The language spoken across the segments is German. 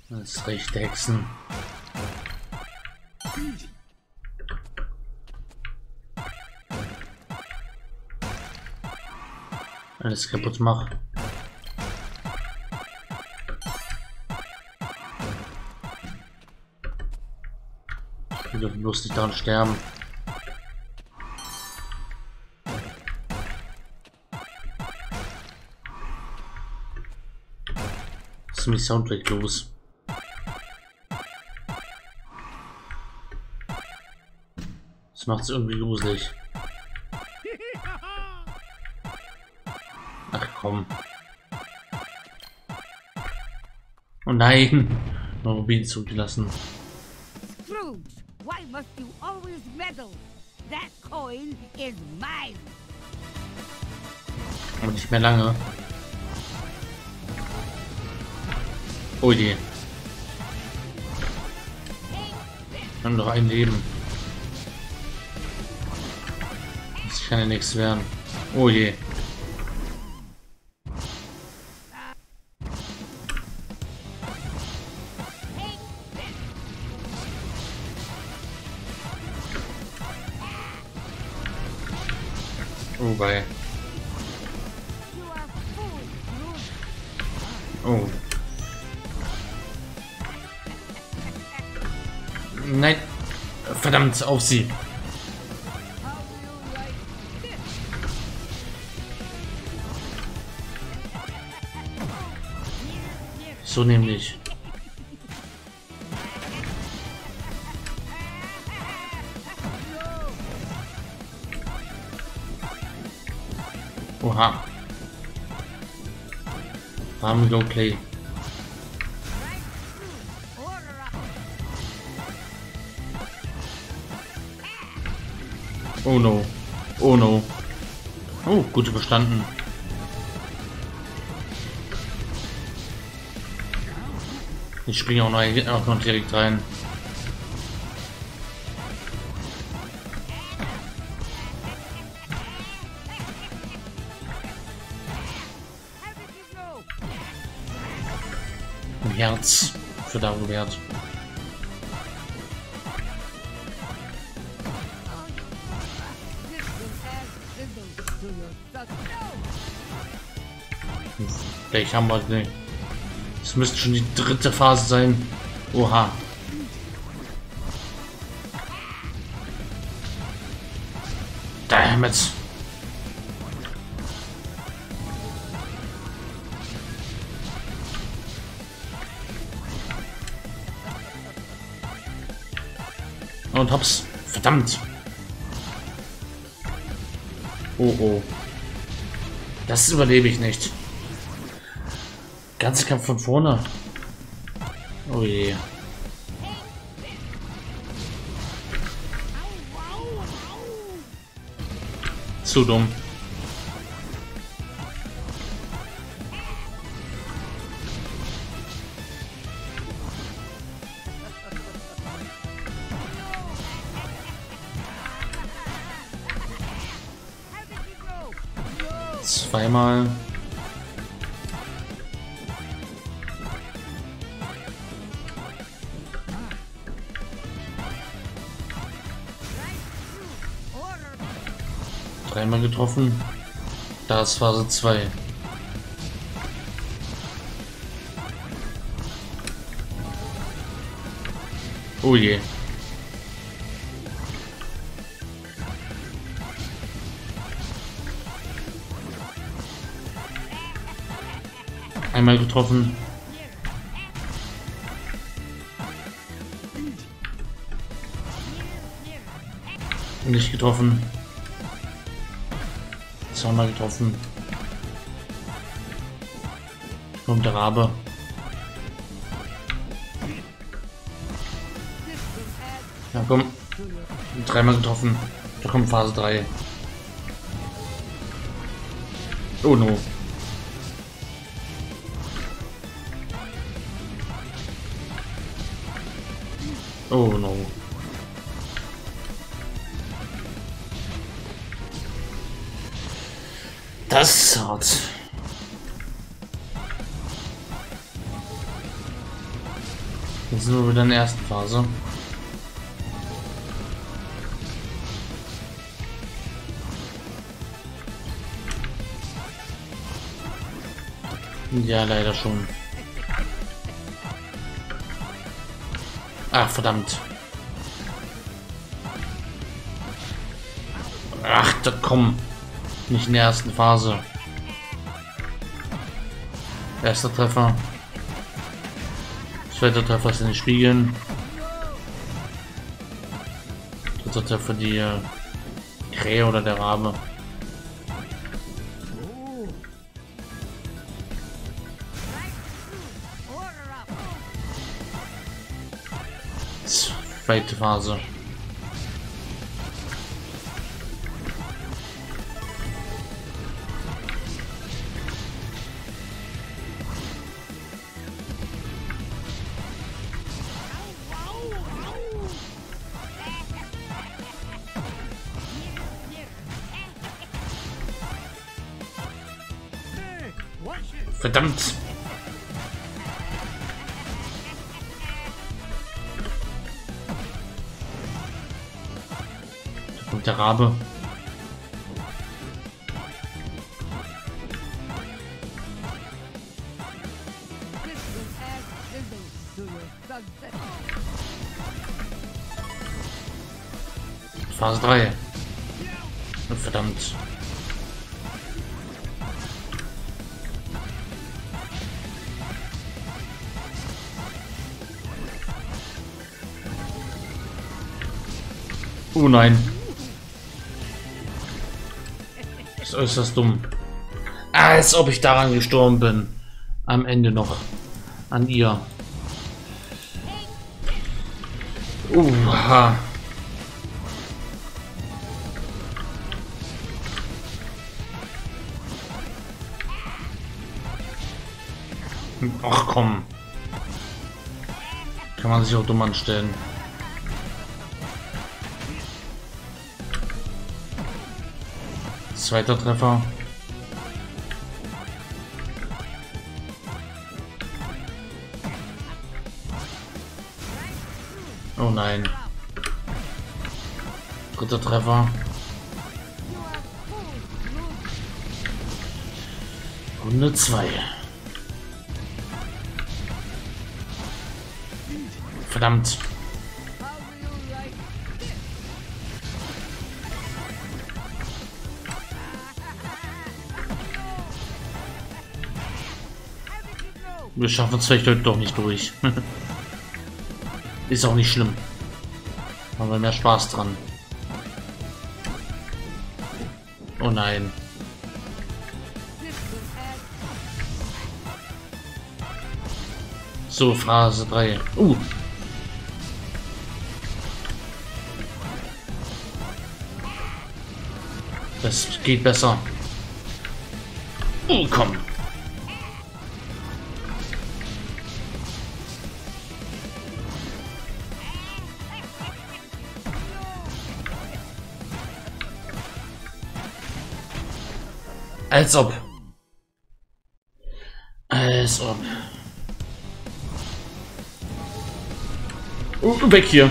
Das recht Hexen. Alles kaputt macht. Wir dürfen bloß nicht daran sterben. Was ist mit Soundtrack los? Das macht es irgendwie gruselig. Ach komm. Oh nein! Noch Rubin zugelassen. Scrooge, why must you always meddle? That coin is mine. Aber nicht mehr lange. Oh je. Wir haben noch ein Leben. Das kann ja nichts werden. Oh je. Oh, bei. Oh. Nein. Verdammt, auf sie. So nämlich. Oha. Farm Go Play. Oh no. Oh no. Oh, gut überstanden. Ich springe auch noch direkt rein. Ein Herz für Dagobert. Vielleicht haben wir nicht. Es müsste schon die dritte Phase sein. Oha. Damit. Und hops. Verdammt. Oh oh. Das überlebe ich nicht. Ganze Kampf von vorne. Oh je. Zu dumm. Zweimal. Dreimal getroffen. Da ist Phase 2. Oh je. Einmal getroffen. Nicht getroffen. Zweimal getroffen. Kommt der Rabe. Ja, komm. Dreimal getroffen. Da kommt Phase 3. Oh no. Oh no. Das ist hart. Jetzt sind wir wieder in der ersten Phase. Ja, leider schon. Ach, verdammt. Ach, da komm. Nicht in der ersten Phase. Erster Treffer. Zweiter Treffer ist in den Spiegeln. Dritter Treffer die Krähe oder der Rabe. Zweite Phase. Verdammt! Da kommt der Rabe. Phase 3. Verdammt. Oh nein. Das ist äußerst dumm. Als ob ich daran gestorben bin. Am Ende noch. An ihr. Uha. Ach komm. Kann man sich auch dumm anstellen. Zweiter Treffer. Oh nein. Dritter Treffer. Runde 2. Verdammt. Wir schaffen es vielleicht heute doch nicht durch. Ist auch nicht schlimm. Haben wir mehr Spaß dran. Oh nein. So, Phase 3. Das geht besser. Komm. Als ob. Als ob. Weg hier.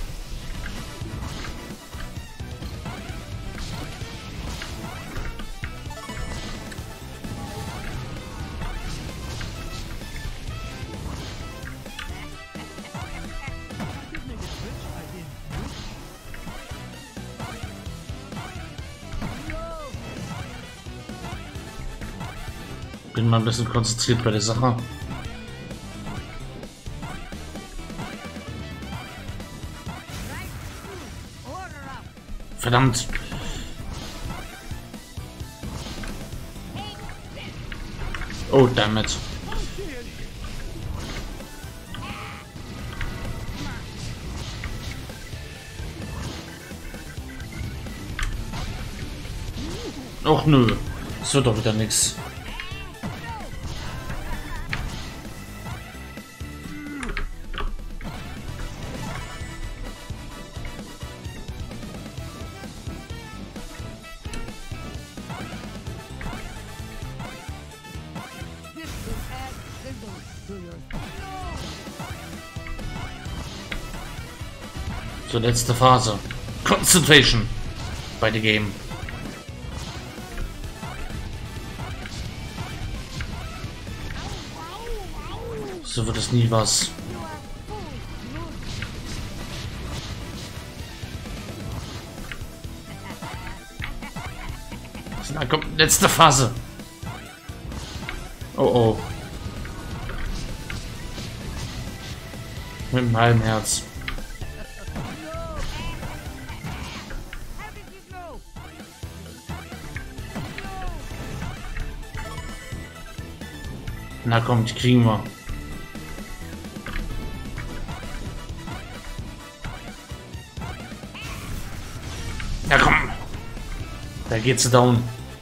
Bin mal ein bisschen konzentriert bei der Sache. Verdammt. Oh, damit. Och nö, das wird doch wieder nichts. So, letzte Phase. Concentration bei the game. So wird es nie was. Na komm, letzte Phase. Oh oh. Mit dem halben Herz. Na komm, die kriegen wir. Ja komm. Da geht's down.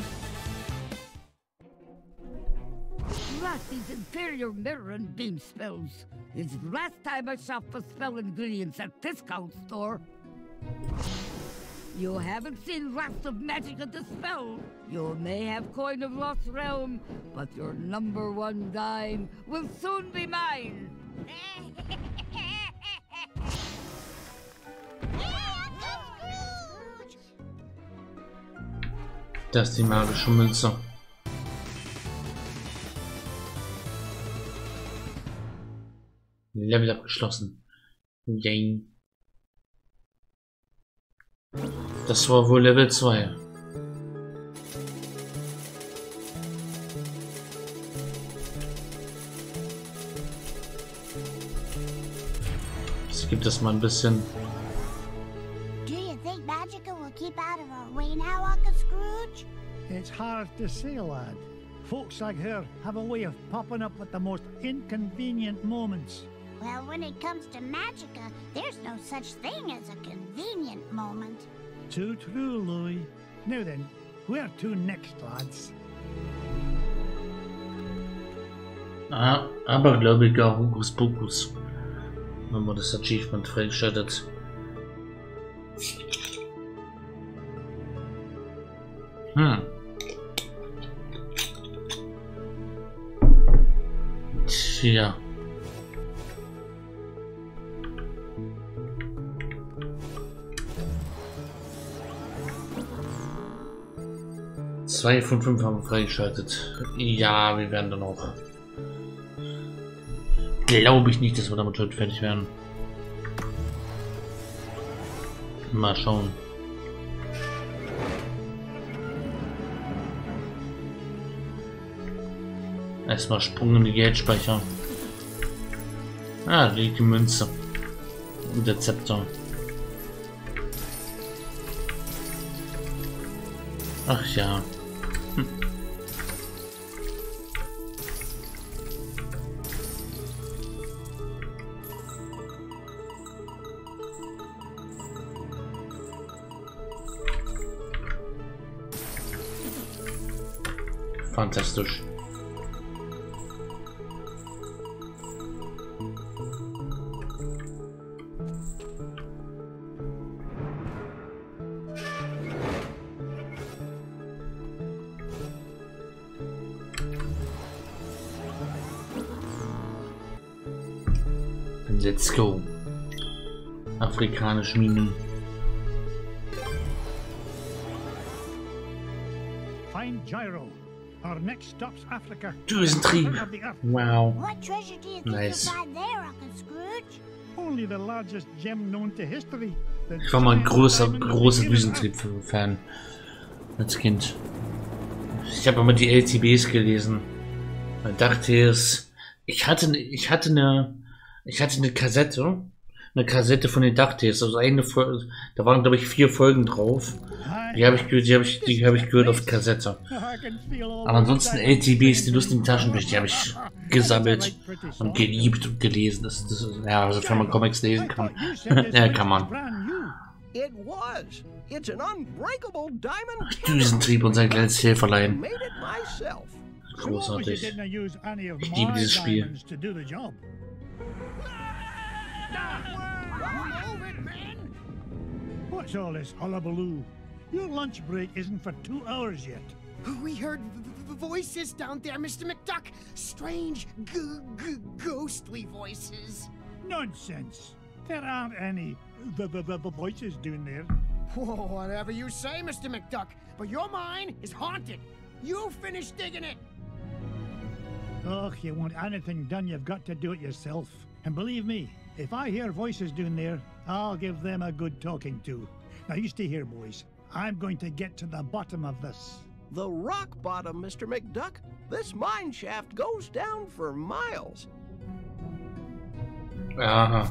These inferior mirror and beam spells. It's the last time I shop for spell ingredients at discount store. You haven't seen lots of magic at the spell. You may have coin of Lost Realm, but your #1 dime will soon be mine. Das ist die magische Münze. Level abgeschlossen. Yay. Das war wohl Level 2. Jetzt gibt es mal ein bisschen. Do you think Magica will keep out of our way now, Uncle Scrooge? It's hard to say, lad. Folks like her have a way of popping up at the most inconvenient moments. Well, when it comes to Magica, there's no such thing as a convenient moment. Too true, Louis. Now then, where to next, lads? Ah, aber glaube ich auch Hokus Pokus. Wenn man das Achievement freigeschaltet. Tja. Zwei von 5 haben wir freigeschaltet. Ja, wir werden dann auch. Glaube ich nicht, dass wir damit heute fertig werden. Mal schauen. Erstmal Sprung in die Geldspeicher. Ah, die Münze. Und der Zepter. Ach ja. Fantastisch. Let's go. Afrikanische Minen. Find Gyro. Our next stop's Africa. Düsentrieb. Wow. What treasure do you think Nice. you'll find there, Uncle Scrooge? Only the largest gem known to history. Ich war mal ein großer Düsentrieb-Fan als Kind. Ich habe immer die LTBs gelesen. Da dachte ich hatte eine Kassette von den DuckTales, also eine Folge, da waren glaube ich 4 Folgen drauf. Die habe ich gehört auf Kassette. Aber ansonsten LTBs, die lustigen Taschenbücher, die habe ich gesammelt und geliebt und gelesen. Ja, also wenn man Comics lesen kann, ja, kann man. It was. It's an unbreakable diamond. Düsentrieb und sein kleines Helferlein. Made it myself. Großartig. Ich liebe dieses Spiel. What's all this hullabaloo? Your lunch break isn't for 2 hours yet. We heard voices down there, Mr. McDuck. Strange, ghostly voices. Nonsense. There aren't any voices down there. Whoa, whatever you say, Mr. McDuck, but your mine is haunted. You finish digging it. Oh, if you want anything done, you've got to do it yourself. And believe me, if I hear voices down there, I'll give them a good talking to. Now you stay here, boys. I'm going to get to the bottom of this. The rock bottom, Mr. McDuck. This mine shaft goes down for miles. Aha.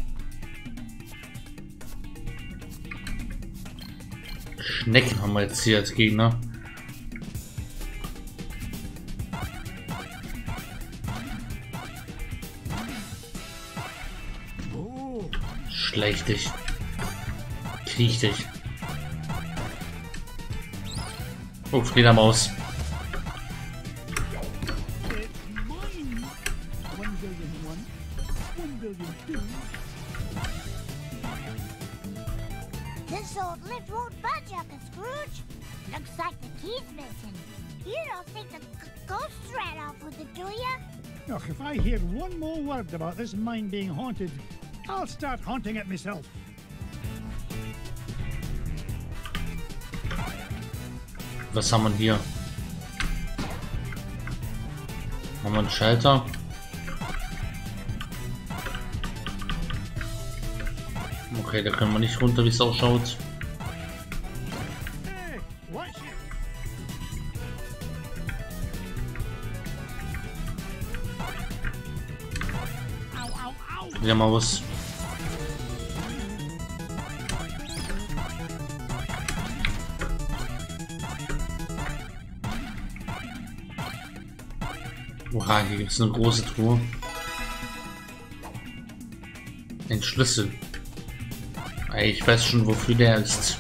Schnecken haben wir jetzt hier als Gegner. Schleich dich. Kriech dich. Oh, Fledermaus. This old lift won't budge, Uncle Scrooge. Looks like the key's missing. You don't think the ghosts ran off with it, do ya? Look, if I hear one more word about this mine being haunted, I'll start haunting it myself. Was haben wir hier? Haben wir einen Schalter? Okay, da können wir nicht runter, wie es ausschaut. Hey, watch it. Wieder mal was. Oha, hier gibt es eine große Truhe. Ein Schlüssel. Ich weiß schon, wofür der ist.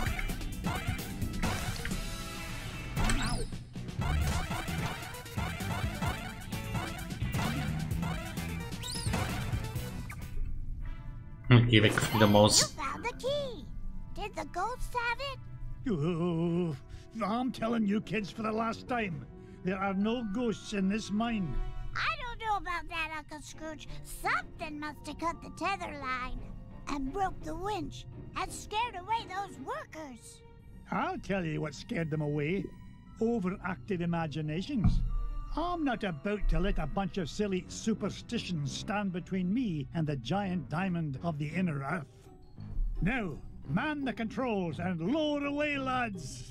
Geh weg, Fledermaus. You found the key. Did the ghosts have it? Oh, I'm telling you kids for the last time, there are no ghosts in this mine. I don't know about that, Uncle Scrooge. Something must have cut the tether line and broke the winch and scared away those workers. I'll tell you what scared them away. Overactive imaginations. I'm not about to let a bunch of silly superstitions stand between me and the giant diamond of the inner earth. Now, man the controls and lower away, lads!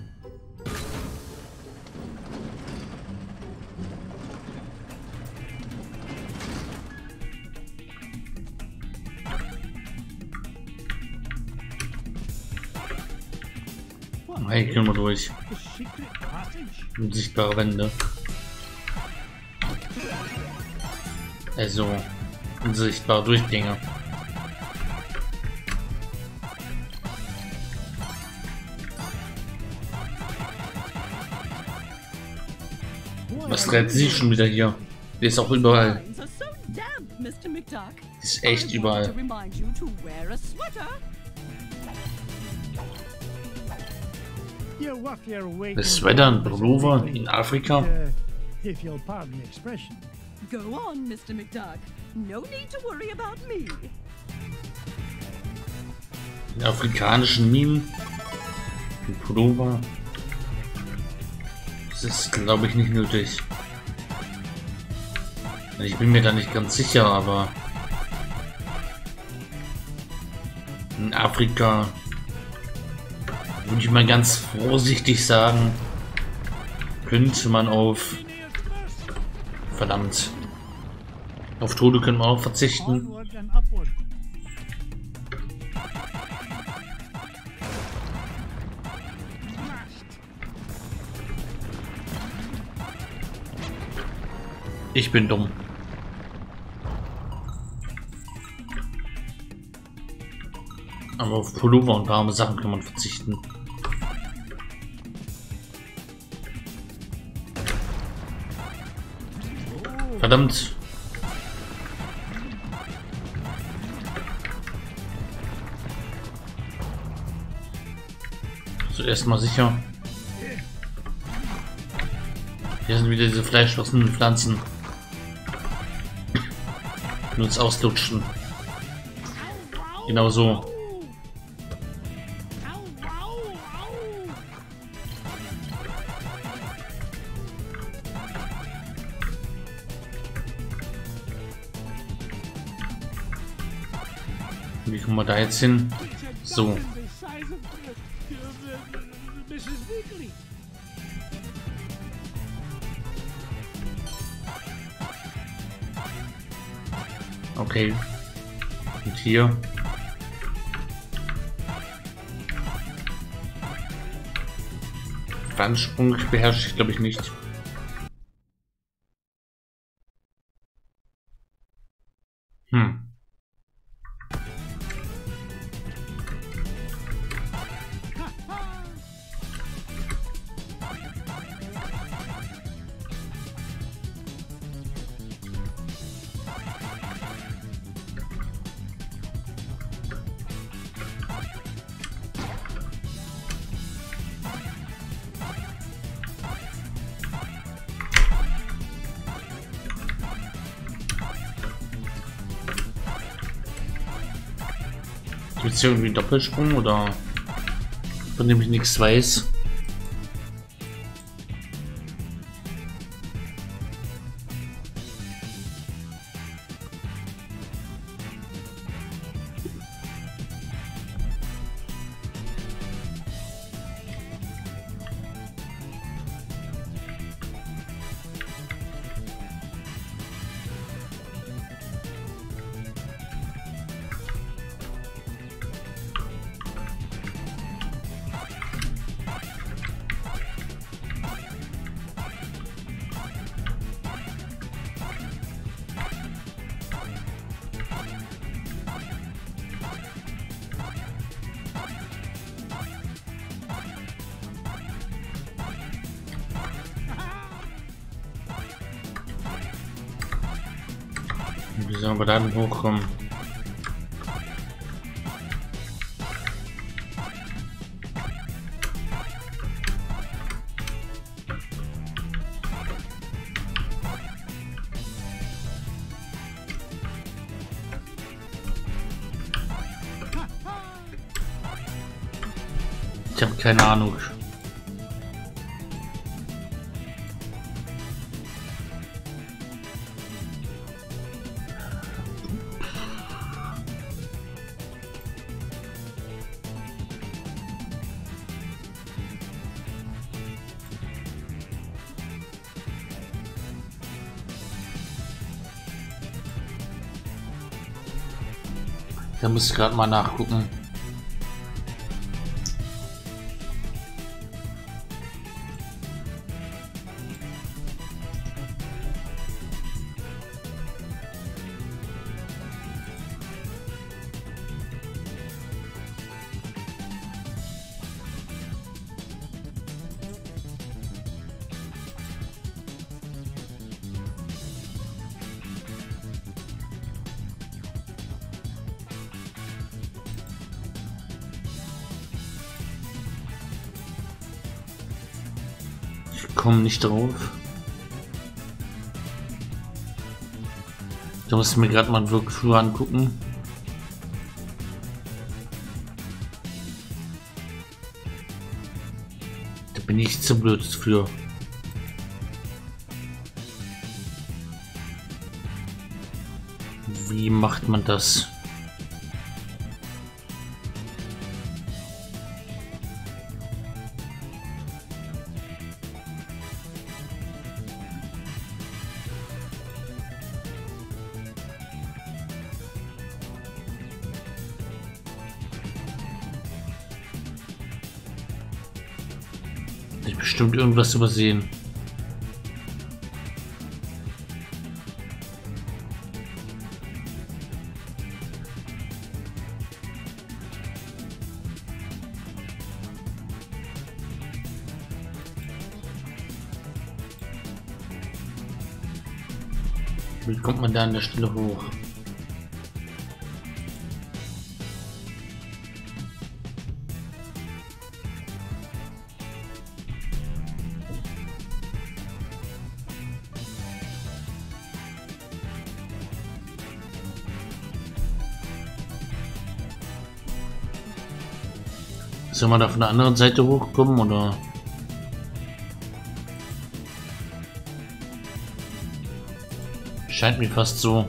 Hey, können wir durch. The secret passage? Unsichtbare Wände. Also, unsichtbare Durchgänge. Was treibt sie schon wieder hier? Die ist auch überall. Die ist echt überall. Das Sweater und Pullover in Afrika. If you'll pardon the expression. Go on, Mr. McDuck. No need to worry about me. In afrikanischen Minen. Ein Pullover. Das ist, glaube ich, nicht nötig. Ich bin mir da nicht ganz sicher, aber in Afrika würde ich mal ganz vorsichtig sagen, könnte man auf verdammt auf Tode können wir auch verzichten. Onward and upward. Ich bin dumm. Aber auf Pullover und warme Sachen kann man verzichten. Verdammt. Zuerst mal sicher. Hier sind wieder diese fleischfressenden Pflanzen. Nur das Auslutschen. Genau so. Wie kommen wir da jetzt hin? So. Okay. Und hier. Fallsprung beherrsche ich, glaube ich, nicht. Gibt es hier irgendwie einen Doppelsprung oder von dem ich nichts weiß? Wie sollen wir da denn hochkommen? Ich habe keine Ahnung. Da muss ich gerade mal nachgucken. Ich komme nicht drauf. Da muss ich mir gerade mal einen Workflow angucken. Da bin ich zu blöd für. Wie macht man das? Ich bestimmt irgendwas übersehen. Wie kommt man da an der Stelle hoch? Soll man da von der anderen Seite hochkommen oder? Scheint mir fast so.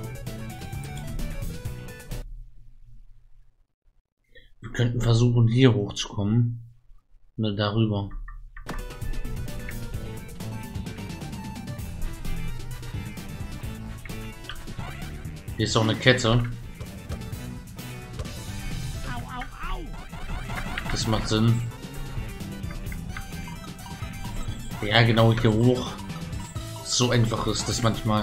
Wir könnten versuchen, hier hochzukommen. Oder darüber. Hier ist auch eine Kette. Das macht Sinn. Ja, genau, hier hoch. So einfach ist das manchmal.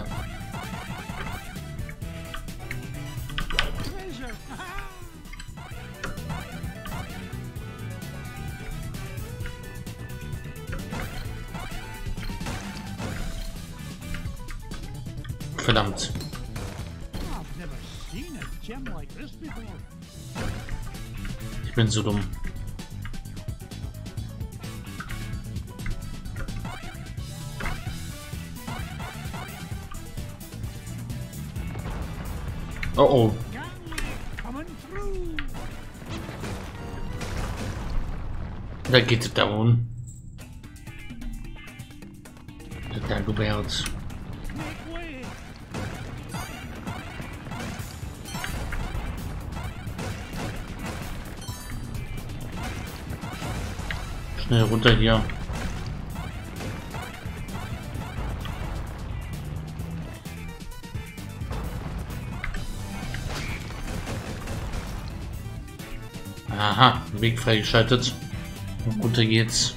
Verdammt. Ich bin so dumm. Oh oh. Da geht es darum. Der Dagobert. Schnell runter hier. Aha, Weg freigeschaltet. Und runter geht's.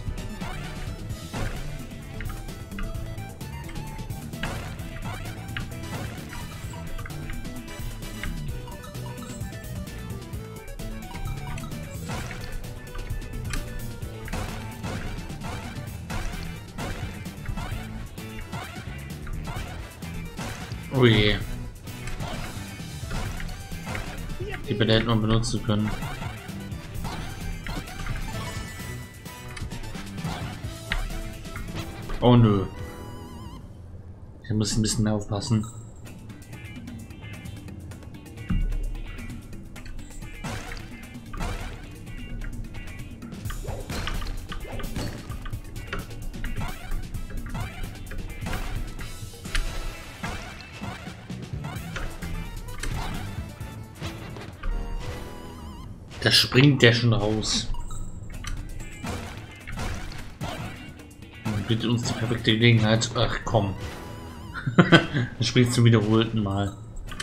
Oh je. Die Bälle hätte man benutzen können. Oh nö. Ich muss ein bisschen mehr aufpassen. Da springt der schon raus. Bietet uns die perfekte Gelegenheit. Ach komm. Das spielt zum wiederholten Mal.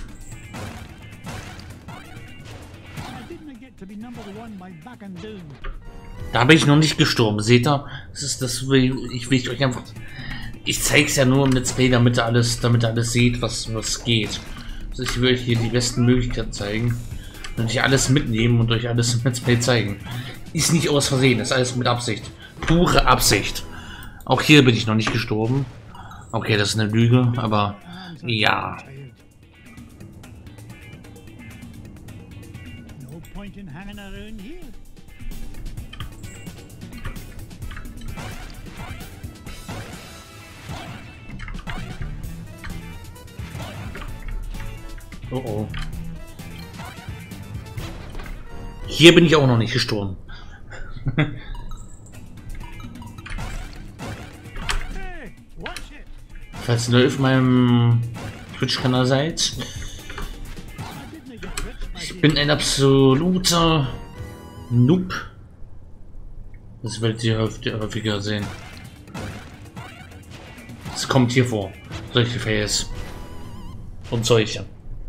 Da bin ich noch nicht gestorben. Seht ihr? Das ist das. Ich will euch einfach. Ich zeige es ja nur im Let's Play, damit ihr alles seht, was geht. Also ich will euch hier die besten Möglichkeiten zeigen. Und ich alles mitnehmen und euch alles im Let's Play zeigen. Ist nicht aus Versehen, ist alles mit Absicht. Pure Absicht. Auch hier bin ich noch nicht gestorben. Okay, das ist eine Lüge, aber ja. Oh oh. Hier bin ich auch noch nicht gestorben. Falls ihr neu auf meinem Twitch-Kanal seid, ich bin ein absoluter Noob. Das werdet ihr häufiger sehen. Es kommt hier vor. Solche Fails. Und solche.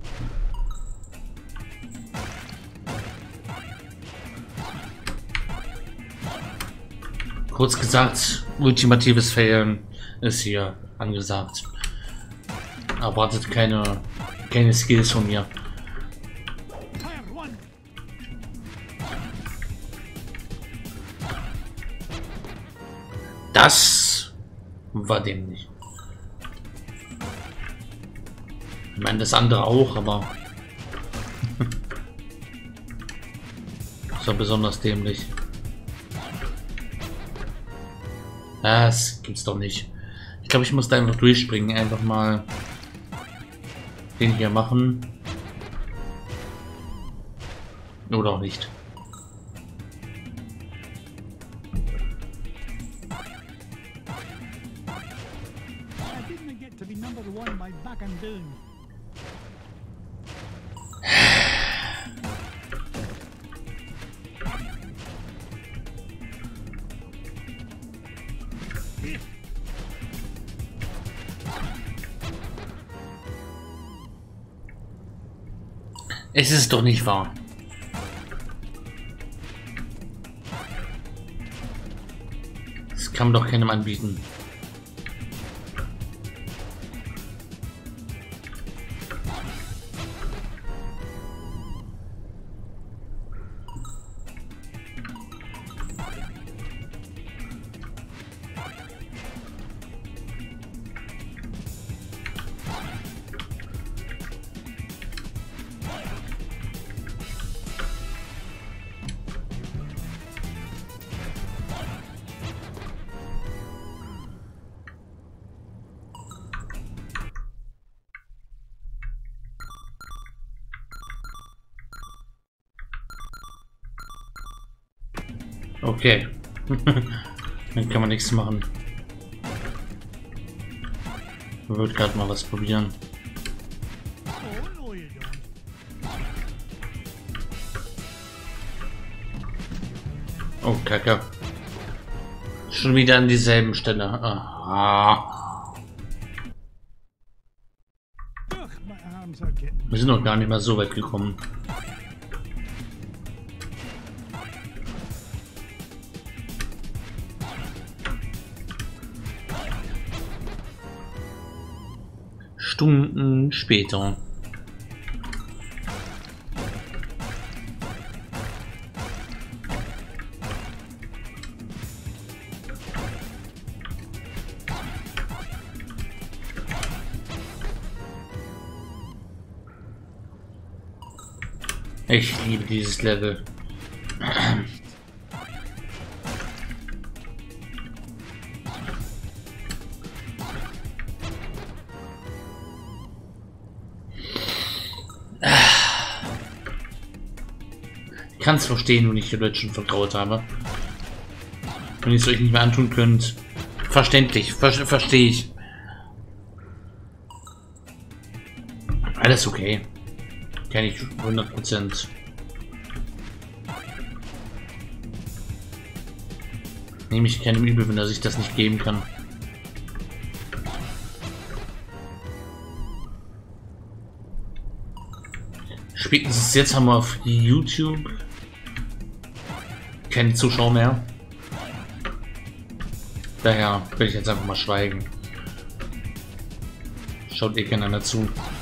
Kurz gesagt, ultimatives Failen ist hier angesagt. Erwartet keine Skills von mir. Das war dämlich. Ich meine, das andere auch, aber das war besonders dämlich. Das gibt's doch nicht. Ich glaube, ich muss da einfach durchspringen. Einfach mal den hier machen. Oder auch nicht. down. Es ist doch nicht wahr. Das kann man doch keinem anbieten. Okay. Dann kann man nichts machen. Ich würde gerade mal was probieren. Oh, no, you don't. Oh, Kacke. Schon wieder an dieselben Stelle. Aha. Ugh, my arms are getting... Wir sind noch gar nicht mal so weit gekommen. Stunden später. Ich liebe dieses Level. Ich kann es verstehen, wenn ich die Leute schon vertraut habe. Wenn ihr es euch nicht mehr antun könnt. Verständlich, verstehe ich. Alles okay. Kann ich 100%. Nehme ich keinem übel, wenn er sich das nicht geben kann. Spätestens jetzt haben wir auf YouTube keine Zuschauer mehr. Daher will ich jetzt einfach mal schweigen. Schaut eh keiner zu.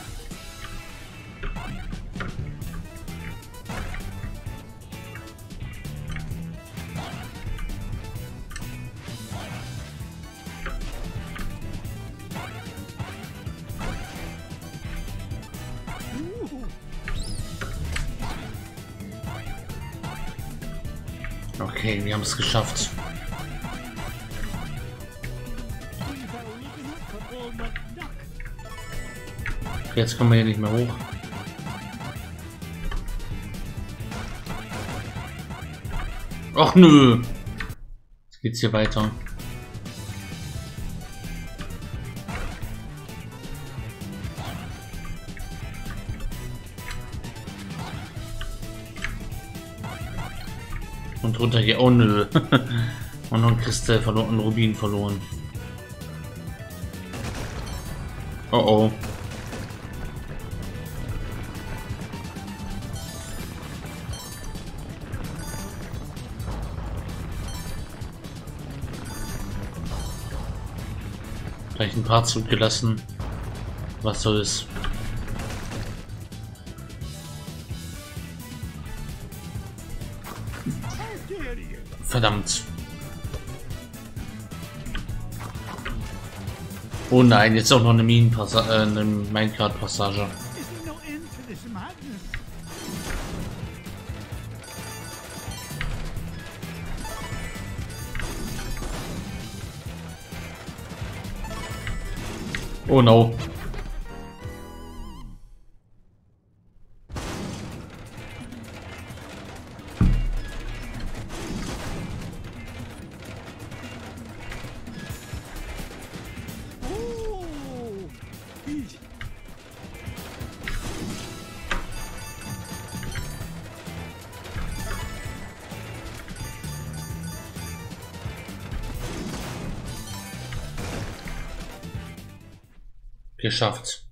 Okay, wir haben es geschafft. Jetzt kommen wir hier nicht mehr hoch. Ach nö. Jetzt geht's hier weiter. Und runter hier. Oh nö. Und noch ein Kristall verloren, ein Rubin verloren. Oh oh. Gleich ein paar zurückgelassen. Was soll's? Verdammt. Oh nein, jetzt auch noch eine eine Minecraft-Passage. Oh no. Geschafft.